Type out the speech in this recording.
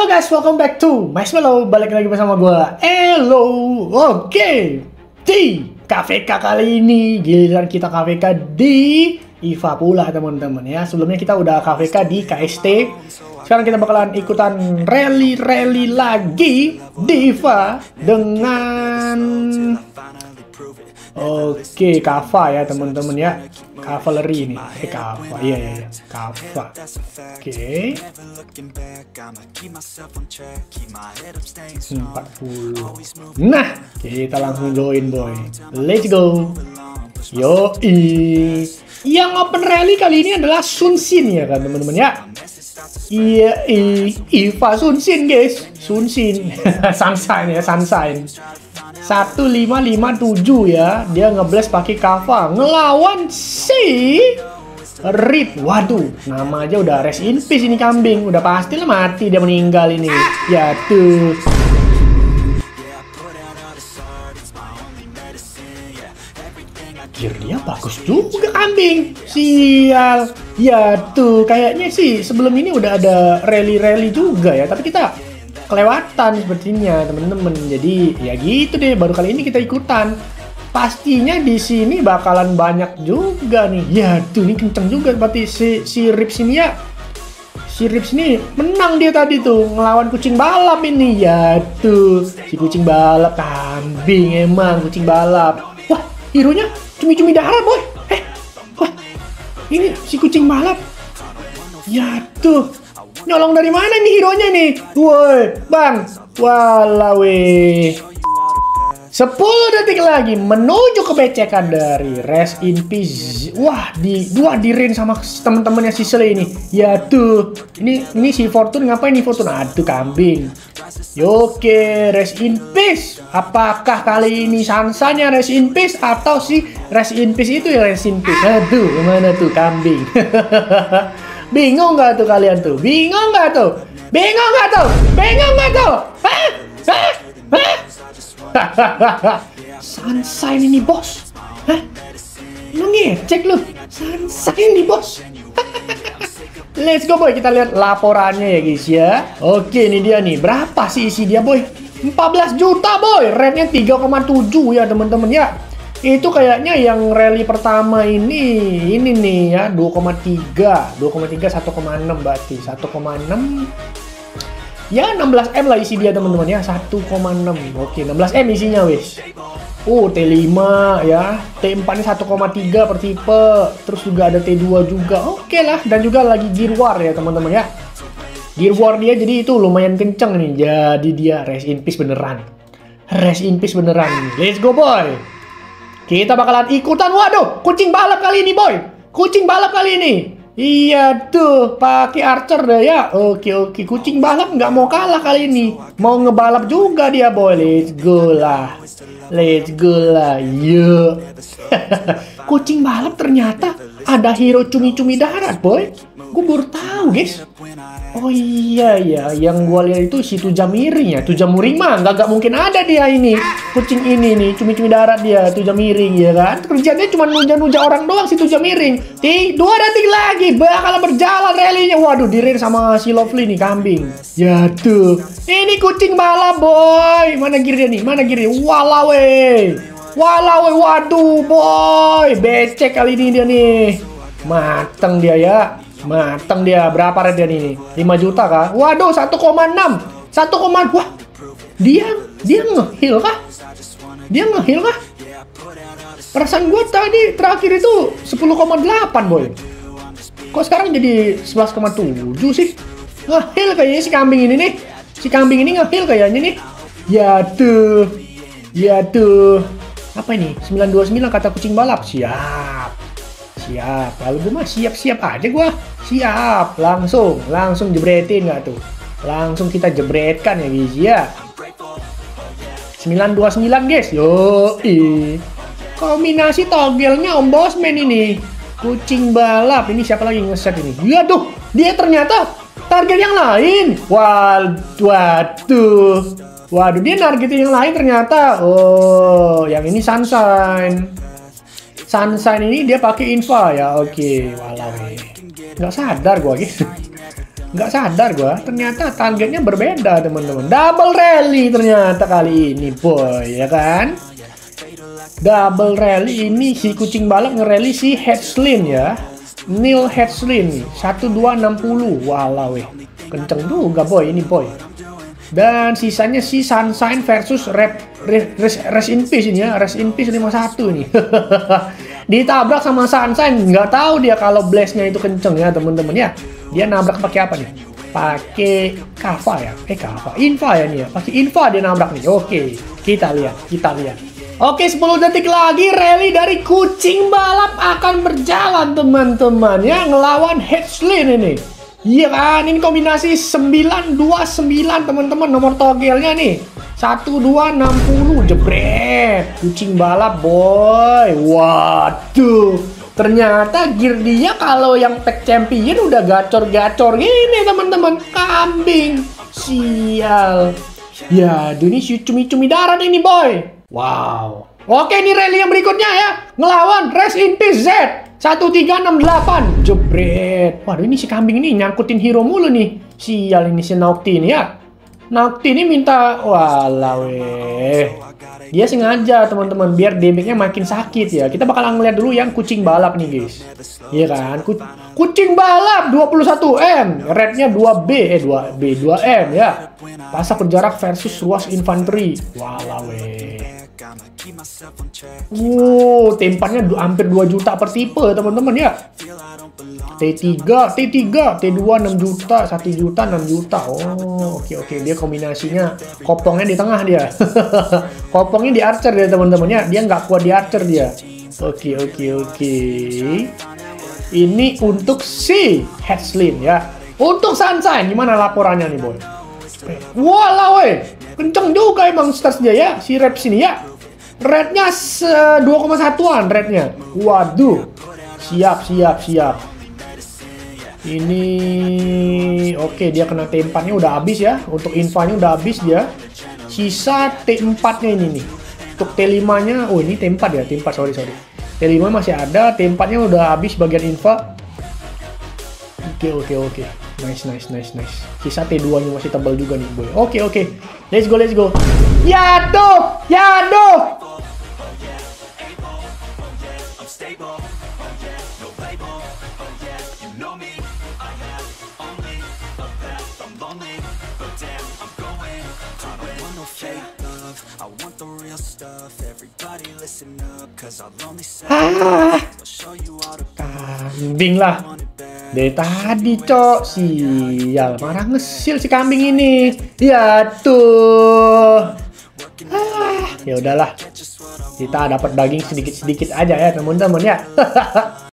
guys, welcome back to Marshmallow. Balik lagi bersama gue, Elo. Oke, di KVK kali ini giliran kita KVK di IVA pula teman-teman ya. Sebelumnya kita udah KVK di KST. Sekarang kita bakalan ikutan rally lagi di IVA dengan Kava ya teman-teman ya. Cavalry ini. Kava. Iya. Kava. Oke. 40. Nah, kita langsung join boy. Let's go. Yoi. Yang open rally kali ini adalah Sunsin ya kan teman-teman ya. Iya, IVA Sunsin guys. Sunsin. Sunshine ya, Sunshine. 1557 ya. Dia ngeblast pakai Kava ngelawan si Rip. Waduh, nama aja udah rest in peace ini kambing. Udah pastilah mati dia meninggal ini. Ya tuh. Gear dia bagus juga kambing. Sial. Ya tuh, kayaknya sih sebelum ini udah ada rally juga ya. Tapi kita kelewatan sepertinya temen-temen. Jadi ya gitu deh, baru kali ini kita ikutan. Pastinya di sini bakalan banyak juga nih. Ya tuh, ini kenceng juga berarti si Rips ini ya. Si Rips ini menang dia tadi tuh ngelawan kucing balap ini. Ya tuh, si kucing balap kambing emang kucing balap. Wah, hero-nya cumi-cumi darah boy. Wah, ini si kucing balap. Ya tuh. Nyolong dari mana nih hero-nya nih? Woi, bang. Walawe. 10 detik lagi menuju ke becekan dari Rest in Peace. Wah, di rain sama teman-temannya si Sele ini. Ya tuh. Ini si Fortune ngapain nih Fortune? Aduh kambing. Oke, Rest in Peace. Apakah kali ini Sansanya Rest in Peace atau si Rest in Peace itu ya Rest in Peace? Aduh, kemana tuh kambing? Bingung nggak tuh kalian tuh? Bingung nggak tuh? Bingung nggak tuh? Bingung nggak tuh? Sunshine ini bos. Hah? Lu ngecek lu? Sunshine ini bos. Let's go boy, kita lihat laporannya ya guys ya. Oke, ini dia nih. Berapa sih isi dia boy? 14 juta boy. Rate-nya 3,7 ya teman-teman ya. Itu kayaknya yang rally pertama ini nih ya 2,3 1,6 berarti 1,6 ya 16M lah isi dia teman-teman ya 1,6. Oke, 16M isinya wis. T5 ya, T4 ini 1,3 per tipe, terus juga ada T2 juga. Oke lah, dan juga lagi Gear War ya teman-teman ya. Gear War dia jadi itu lumayan kenceng nih. Jadi dia rest in peace beneran. Rest in peace beneran. Let's go boy. Kita bakalan ikutan. Waduh, kucing balap kali ini boy. Kucing balap kali ini. Iya tuh, pakai Archer deh ya. Oke. Kucing balap nggak mau kalah kali ini. Mau ngebalap juga dia boy. Let's go lah. Yuk. Kucing balap ternyata ada hero cumi-cumi darat boy. Gue baru tahu guys. Oh iya, yang gue lihat itu si Tujamiring ya. Tujamiring mah nggak mungkin ada dia ini. Kucing ini nih, cumi-cumi darat dia, Tujamiring ya kan. Kerjanya cuma nuja-nuja orang doang si Tujamiring. 2 detik lagi bakal berjalan rally-nya. Waduh, di-raid sama si Lovely nih kambing. Ya tuh. Ini kucing balap boy. Mana gear dia nih? Walawe, waduh boy. Becek kali ini dia nih. Mateng dia ya. Berapa rate dia nih? 5 juta kah? Waduh, 1,6. Wah. Dia nge-heal kah? Perasaan gue tadi terakhir itu 10,8 boy. Kok sekarang jadi 11,7 sih? Nge-heal kayaknya si kambing ini nih. Si kambing ini nge-heal kayaknya nih. Ya tuh. Apa ini? 929 kata kucing balap. Siap. Lalu gue mah siap aja gue. Siap. Langsung jebretin nggak tuh? Langsung kita jebretkan ya guys ya. 929 guys. Yoi. Kombinasi toggle-nya Om Bosman ini. Kucing balap. Ini siapa lagi ngeset ini? Waduh, dia ternyata target yang lain. Waduh, dia targetin yang lain ternyata. Oh, yang ini Sunshine. Sunshine ini dia pakai Infa ya. Oke, walau nggak sadar gue guys. Nggak sadar gua, ternyata targetnya berbeda teman-teman. Double rally ternyata kali ini boy, ya kan? Double rally ini si kucing balap nge-rally si Hedslin ya. Neil Hedslin 1260. Walau weh. Kenceng juga boy ini boy. Dan sisanya si Sunshine versus Rest in Peace ini ya. Rest in Peace 51 ini. Ditabrak sama Sunshine. Nggak tahu dia kalau blast-nya itu kenceng ya teman-teman ya. Dia nabrak pakai apa nih? Pakai Kava ya. Kava. Inva ya nih ya. Pakai Inva dia nabrak nih. Oke. Kita lihat. Oke, 10 detik lagi rally dari kucing balap akan berjalan teman-teman ya, ngelawan Hedslin ini. Iya kan, ini kombinasi 929 teman-teman, nomor togelnya nih. 1260 jebret. Kucing balap boy. Waduh. Ternyata gear dia kalau yang tag champion udah gacor-gacor gini teman-teman. Kambing. Sial. Ya, ini cumi-cumi darat ini boy. Wow. Oke, ini rally yang berikutnya ya. Ngelawan Rest in Peace Z 1368. Jebret. Waduh, ini si kambing ini nyangkutin hero mulu nih. Sial ini si Naukti ini ya. Naukti ini minta walau dia sengaja teman-teman biar damage-nya makin sakit ya. Kita bakal ngeliat dulu yang kucing balap nih guys. Iya kan? Kucing balap 21M, rednya 2B 2M ya. Pasak berjarak versus ruas infanteri. Walau tempannya hampir 2 juta per tipe teman-teman ya. T3, T2 6 juta, 1 juta, 6 juta. Oh, oke. Dia kombinasinya kopongnya di tengah dia. Kopongnya di archer dia teman-teman ya. Dia nggak kuat di archer dia. Oke. Ini untuk si Hedslin ya. Untuk Sunshine gimana laporannya nih boy? Walau kenceng juga emang stats dia ya. Si Reps ini ya. Rednya 2,1an rednya. Waduh. Siap. Ini oke, dia kena T4-nya udah habis ya. Untuk infanya udah habis dia. Sisa T4-nya ini nih. Untuk T5-nya, oh ini T4 ya, T4 sorry. T5 masih ada, T4-nya udah habis bagian infa. Oke. Nice. Sisa T2-nya masih tebal juga nih, boy. Oke. Let's go. Ya tuh. Kambing lah. Dari tadi cok. Sial, marah ngesil si kambing ini. Ya tuh. Ya udahlah. Kita dapat daging sedikit-sedikit aja ya teman-teman ya.